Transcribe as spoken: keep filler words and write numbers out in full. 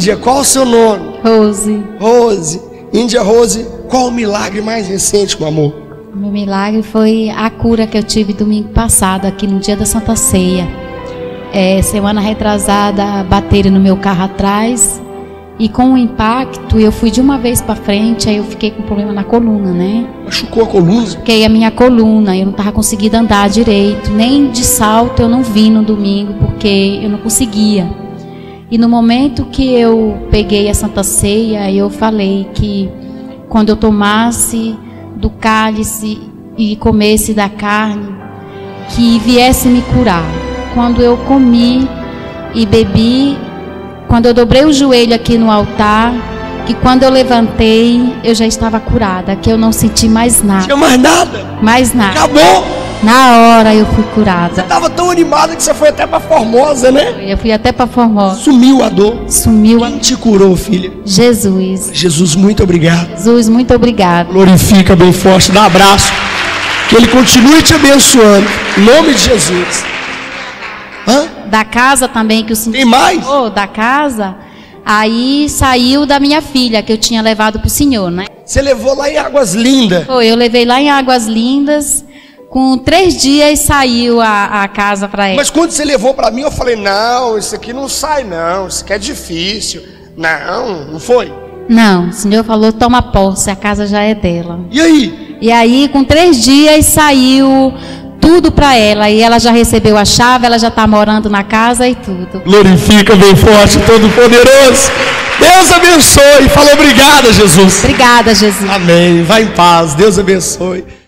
Índia, qual o seu nome? Rose. Rose. Índia Rose, qual o milagre mais recente, meu amor? O meu milagre foi a cura que eu tive domingo passado, aqui no dia da Santa Ceia. É, semana retrasada, bateram no meu carro atrás. E com o impacto, eu fui de uma vez para frente, aí eu fiquei com problema na coluna, né? Machucou a coluna? Fiquei a minha coluna, eu não estava conseguindo andar direito, nem de salto eu não vi no domingo, porque eu não conseguia. E no momento que eu peguei a Santa Ceia, eu falei que quando eu tomasse do cálice e comesse da carne, que viesse me curar. Quando eu comi e bebi, quando eu dobrei o joelho aqui no altar, que quando eu levantei, eu já estava curada, que eu não senti mais nada. Tinha mais nada? Mais nada. Acabou? Na hora eu fui curada. Você estava tão animada que você foi até para Formosa, né? Eu fui até para Formosa. Sumiu a dor. Sumiu a... Quem te curou, filha? Jesus. Jesus, muito obrigado. Jesus, muito obrigado. Glorifica bem forte, dá um abraço. Que Ele continue te abençoando. Em nome de Jesus. Hã? Da casa também que o senhor... Tem mais? Oh, da casa, aí saiu da minha filha, que eu tinha levado para o senhor, né? Você levou lá em Águas Lindas? Foi, eu levei lá em Águas Lindas, com três dias saiu a, a casa para ela. Mas quando você levou para mim, eu falei, não, isso aqui não sai não, isso aqui é difícil. Não, não foi? Não, o senhor falou, toma posse, a casa já é dela. E aí? E aí, com três dias, saiu... tudo para ela, e ela já recebeu a chave, ela já está morando na casa e tudo. Glorifica bem forte, Todo-Poderoso. Deus abençoe. Fala obrigada, Jesus. Obrigada, Jesus. Amém. Vai em paz. Deus abençoe.